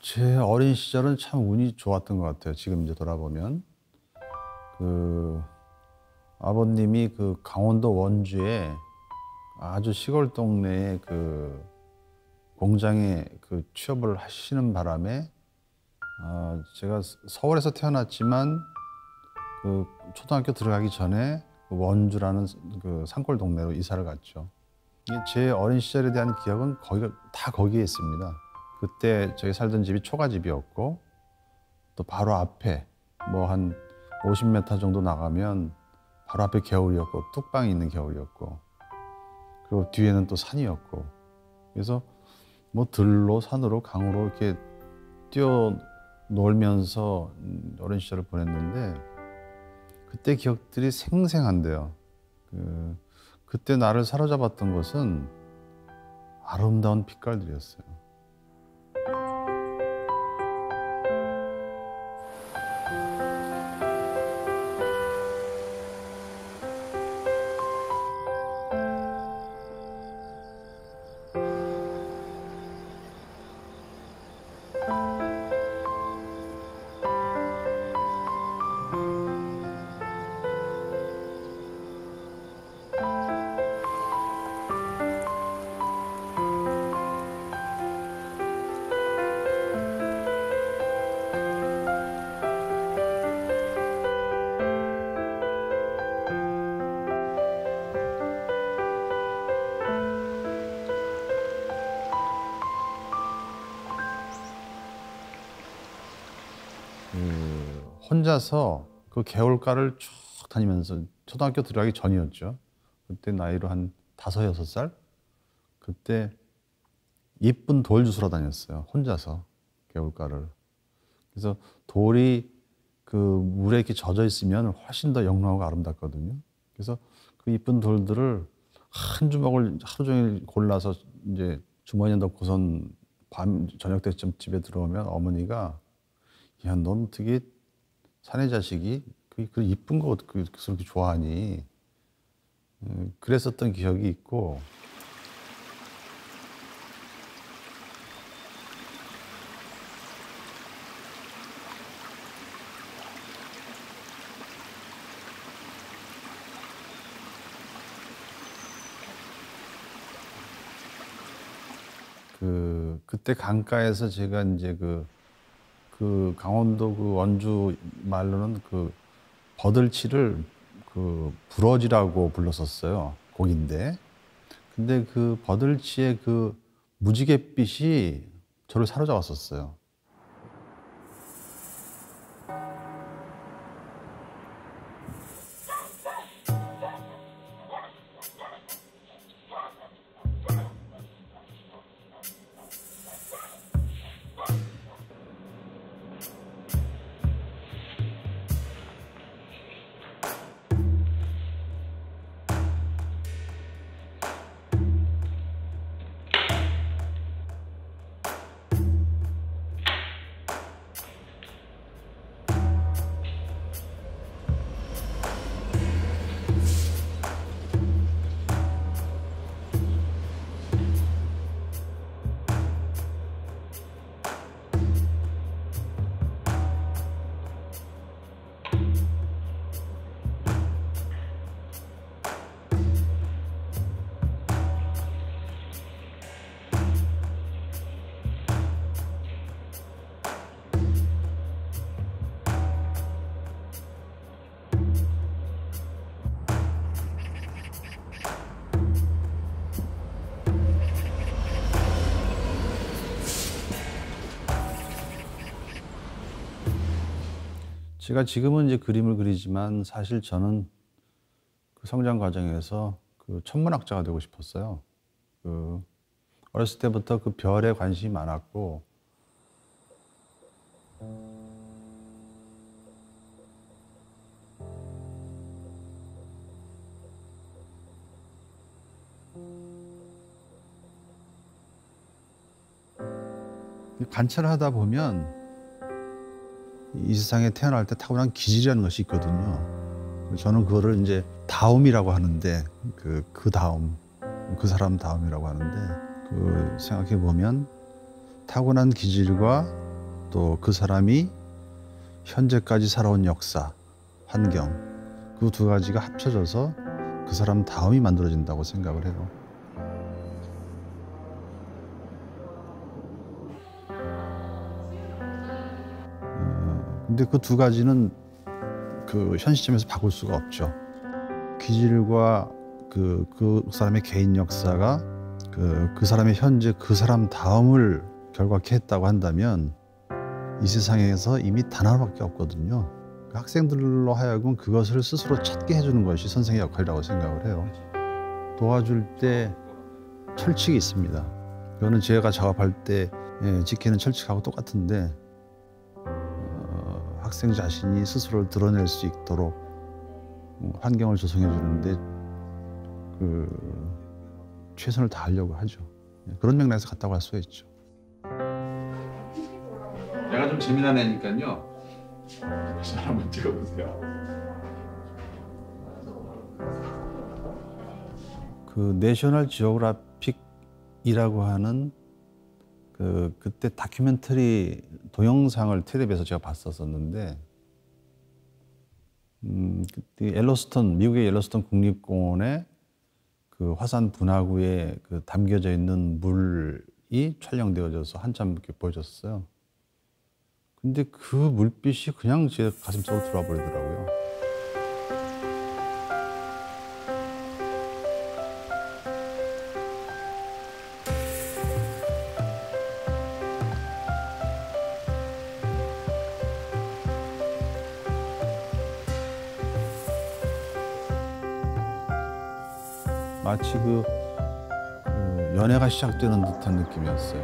제 어린 시절은 참 운이 좋았던 것 같아요. 지금 이제 돌아보면 그 아버님이 그 강원도 원주에 아주 시골 동네에 그 공장에 그 취업을 하시는 바람에 제가 서울에서 태어났지만 그 초등학교 들어가기 전에 그 원주라는 그 산골 동네로 이사를 갔죠. 이게 제 어린 시절에 대한 기억은 거기에 있습니다. 그때 저희 살던 집이 초가집이었고 또 바로 앞에 뭐 한 50m 정도 나가면 바로 앞에 겨울이었고 뚝방이 있는 겨울이었고 그리고 뒤에는 또 산이었고 그래서 뭐 들로 산으로 강으로 이렇게 뛰어 놀면서 어린 시절을 보냈는데 그때 기억들이 생생한데요. 그때 나를 사로잡았던 것은 아름다운 빛깔들이었어요. 혼자서 그 개울가를 쭉 다니면서 초등학교 들어가기 전이었죠. 그때 나이로 한 5, 6살? 그때 예쁜 돌 주스러 다녔어요. 혼자서 개울가를. 그래서 돌이 그 물에 이렇게 젖어 있으면 훨씬 더 영롱하고 아름답거든요. 그래서 그 예쁜 돌들을 한 주먹을 하루 종일 골라서 이제 주머니에 넣고선 저녁 때쯤 집에 들어오면 어머니가 야, 넌 어떻게 사내 자식이 그 이쁜 거 어떻게 그렇게 좋아하니? 그랬었던 기억이 있고 그때 강가에서 제가 이제 그 강원도 그 원주 말로는 그 버들치를 그 부러지라고 불렀었어요. 곡인데. 근데 그 버들치의 그 무지갯빛이 저를 사로잡았었어요. 제가 지금은 이제 그림을 그리지만 사실 저는 그 성장 과정에서 그 천문학자가 되고 싶었어요. 어렸을 때부터 그 별에 관심이 많았고 관찰을 하다 보면 이 세상에 태어날 때 타고난 기질이라는 것이 있거든요. 저는 그거를 이제 다움이라고 하는데 그 다움, 그 사람 다움이라고 하는데 생각해 보면 타고난 기질과 또 그 사람이 현재까지 살아온 역사, 환경, 그 두 가지가 합쳐져서 그 사람 다음이 만들어진다고 생각을 해요. 근데 그 두 가지는 그 현 시점에서 바꿀 수가 없죠. 기질과 그 사람의 개인 역사가 그 사람의 현재 그 사람 다음을 결박했다고 한다면 이 세상에서 이미 단 하나밖에 없거든요. 학생들로 하여금 그것을 스스로 찾게 해주는 것이 선생의 역할이라고 생각을 해요. 도와줄 때 철칙이 있습니다. 그거는 제가 작업할 때 지키는 철칙하고 똑같은데 학생 자신이 스스로를 드러낼 수 있도록 환경을 조성해 주는데 최선을 다하려고 하죠. 그런 맥락에서 갔다고 할 수가 있죠. 내가 좀 재미난 애니까요. 한번 찍어보세요. 그 내셔널 지오그래픽이라고 하는 그때 다큐멘터리 동영상을 텔레비에서 제가 봤었는데 그때 미국의 옐로스톤 국립공원에 그 화산 분화구에 그 담겨져 있는 물이 촬영되어져서 한참 이렇게 보여줬어요. 근데 그 물빛이 그냥 제 가슴속으로 들어와 버리더라고요. 마치 그 연애가 시작되는 듯한 느낌이었어요.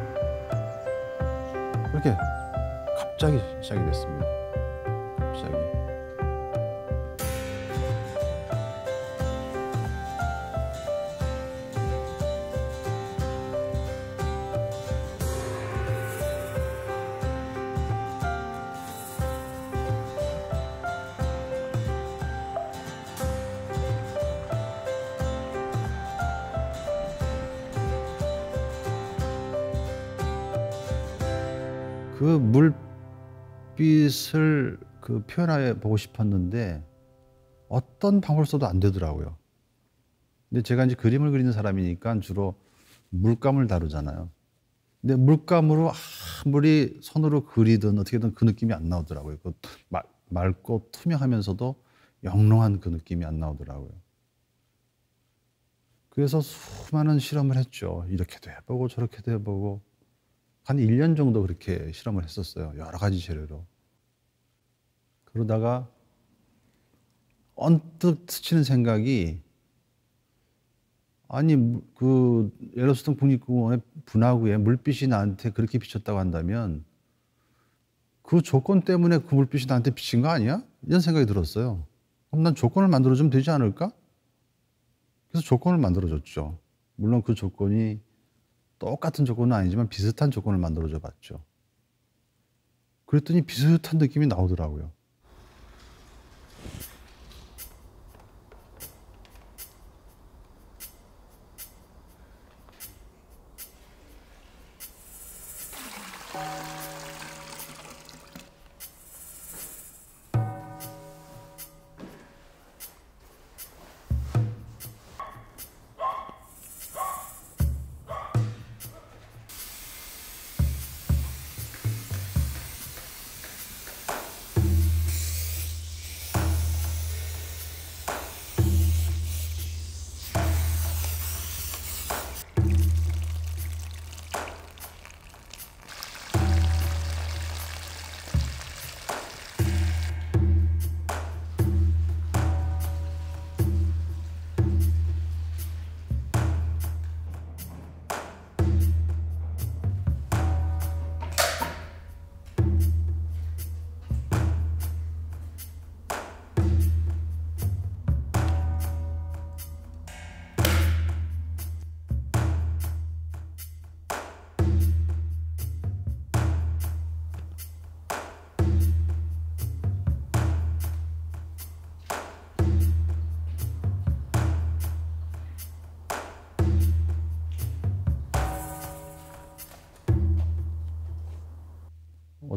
그렇게 갑자기 시작이 됐습니다. 갑자기. 그 물빛을 표현해 보고 싶었는데 어떤 방법을 써도 안 되더라고요. 근데 제가 이제 그림을 그리는 사람이니까 주로 물감을 다루잖아요. 근데 물감으로 아무리 손으로 그리든 어떻게든 그 느낌이 안 나오더라고요. 그 맑고 투명하면서도 영롱한 그 느낌이 안 나오더라고요. 그래서 수많은 실험을 했죠. 이렇게도 해보고 저렇게도 해보고 한 1년 정도 그렇게 실험을 했었어요. 여러 가지 재료로. 그러다가 언뜻 스치는 생각이 아니 그 옐로스톤 국립공원의 분화구에 물빛이 나한테 그렇게 비쳤다고 한다면 그 조건 때문에 그 물빛이 나한테 비친 거 아니야? 이런 생각이 들었어요. 그럼 난 조건을 만들어주면 되지 않을까? 그래서 조건을 만들어줬죠. 물론 그 조건이 똑같은 조건은 아니지만 비슷한 조건을 만들어줘 봤죠. 그랬더니 비슷한 느낌이 나오더라고요.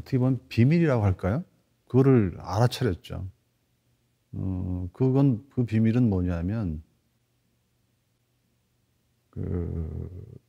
어떻게 보면 비밀이라고 할까요? 그거를 알아차렸죠. 그 비밀은 뭐냐면, 그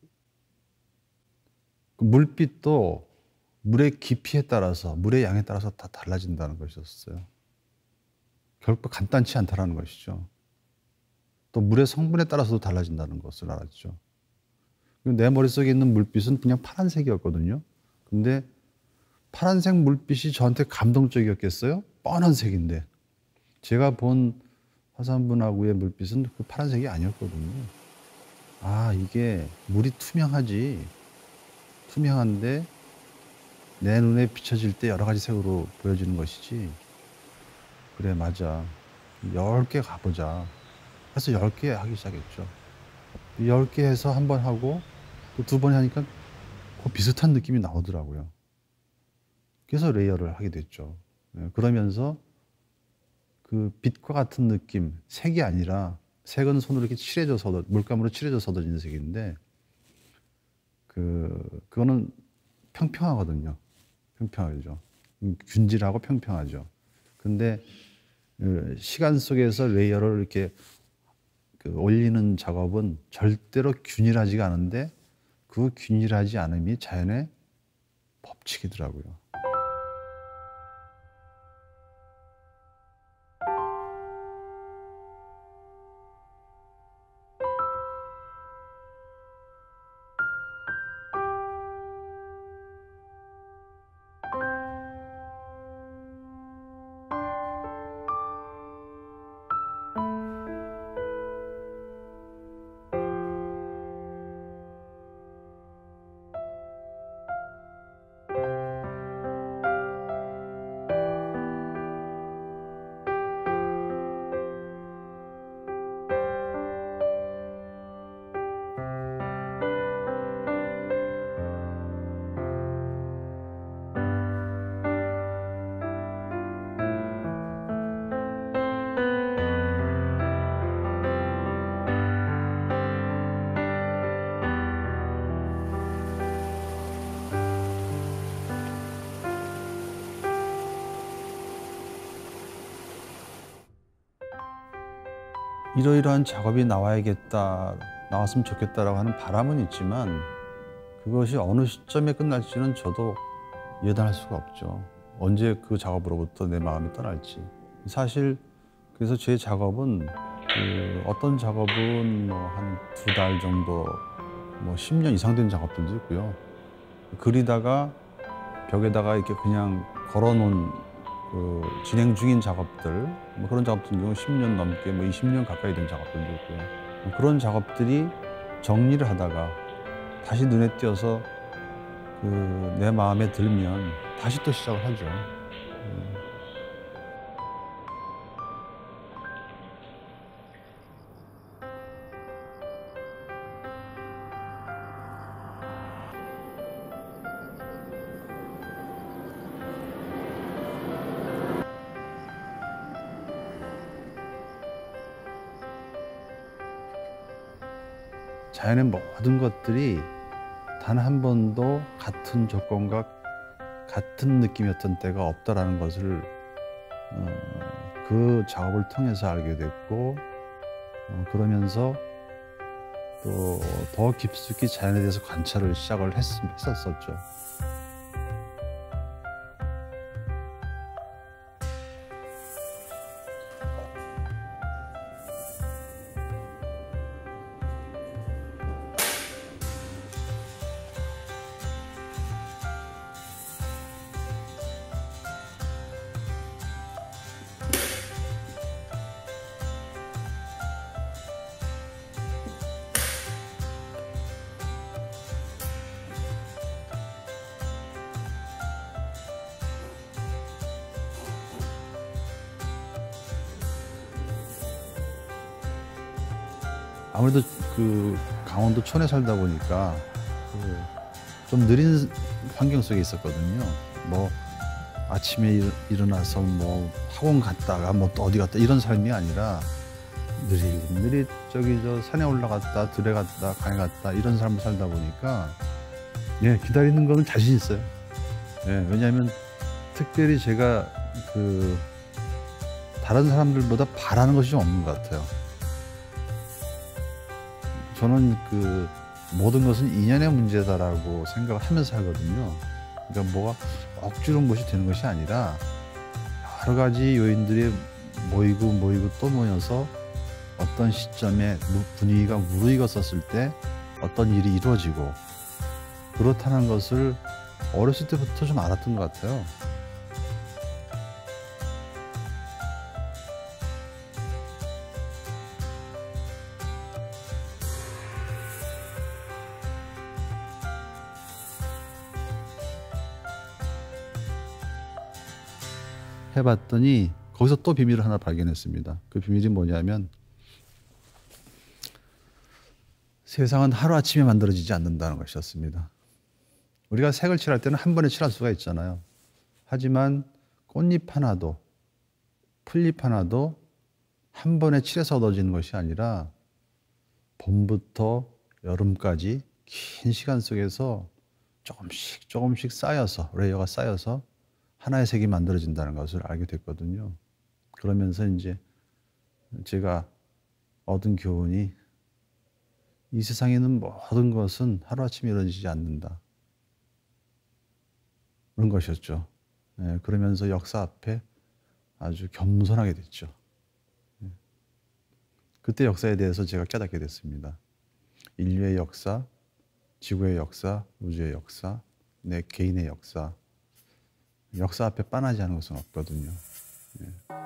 물빛도 물의 깊이에 따라서, 물의 양에 따라서 다 달라진다는 것이었어요. 결코 간단치 않다는 것이죠. 또 물의 성분에 따라서도 달라진다는 것을 알았죠. 내 머릿속에 있는 물빛은 그냥 파란색이었거든요. 근데 파란색 물빛이 저한테 감동적이었겠어요? 뻔한 색인데. 제가 본 화산분화구의 물빛은 그 파란색이 아니었거든요. 아, 이게 물이 투명한데 내 눈에 비춰질 때 여러 가지 색으로 보여지는 것이지. 그래, 맞아. 10개 가보자. 그래서 10개 하기 시작했죠. 10개 해서 한 번 하고 또 2번 하니까 비슷한 느낌이 나오더라고요. 그래서 레이어를 하게 됐죠. 그러면서 그 빛과 같은 느낌, 색이 아니라, 색은 손으로 이렇게 칠해져서, 물감으로 칠해져서 얻어지는 색인데, 그거는 평평하거든요. 평평하죠. 균질하고 평평하죠. 근데 시간 속에서 레이어를 이렇게 올리는 작업은 절대로 균일하지가 않은데, 그 균일하지 않음이 자연의 법칙이더라고요. 이러이러한 작업이 나왔으면 좋겠다라고 하는 바람은 있지만, 그것이 어느 시점에 끝날지는 저도 예단할 수가 없죠. 언제 그 작업으로부터 내 마음이 떠날지. 사실 그래서 제 작업은 어떤 작업은 뭐 한 2달 정도, 뭐 10년 이상 된 작업들도 있고요. 그리다가 벽에다가 이렇게 그냥 걸어놓은 진행 중인 작업들, 뭐 그런 작업들 경우 10년 넘게, 뭐 20년 가까이 된 작업들도 있고요. 그런 작업들이 정리를 하다가 다시 눈에 띄어서 내 마음에 들면 다시 또 시작을 하죠. 자연의 모든 것들이 단 한 번도 같은 조건과 같은 느낌이었던 때가 없다라는 것을 그 작업을 통해서 알게 됐고, 그러면서 또 더 깊숙이 자연에 대해서 관찰을 시작을 했었죠. 아무래도 강원도 촌에 살다 보니까 좀 느린 환경 속에 있었거든요. 뭐 아침에 일어나서 뭐 학원 갔다가 뭐 또 어디 갔다 이런 삶이 아니라 느릿느릿 저 산에 올라갔다 들에 갔다 강에 갔다 이런 삶을 살다 보니까 기다리는 거는 자신 있어요. 왜냐하면 특별히 제가 그 다른 사람들보다 바라는 것이 좀 없는 것 같아요. 저는 그 모든 것은 인연의 문제다라고 생각을 하면서 살거든요. 그러니까 뭐가 억지로 무엇이 되는 것이 아니라 여러 가지 요인들이 모이고 또 모여서 어떤 시점에 분위기가 무르익었었을 때 어떤 일이 이루어지고 그렇다는 것을 어렸을 때부터 좀 알았던 것 같아요. 해봤더니 거기서 또 비밀을 하나 발견했습니다. 그 비밀이 뭐냐면 세상은 하루아침에 만들어지지 않는다는 것이었습니다. 우리가 색을 칠할 때는 한 번에 칠할 수가 있잖아요. 하지만 꽃잎 하나도 풀잎 하나도 한 번에 칠해서 얻어지는 것이 아니라 봄부터 여름까지 긴 시간 속에서 조금씩 쌓여서 레이어가 쌓여서 하나의 색이 만들어진다는 것을 알게 됐거든요. 그러면서 이제 제가 얻은 교훈이 이 세상에 있는 모든 것은 하루아침에 이루어지지 않는다. 그런 것이었죠. 예, 그러면서 역사 앞에 아주 겸손하게 됐죠. 예. 그때 역사에 대해서 제가 깨닫게 됐습니다. 인류의 역사, 지구의 역사, 우주의 역사, 내 개인의 역사. 역사 앞에 빤하지 않은 것은 없거든요. 예.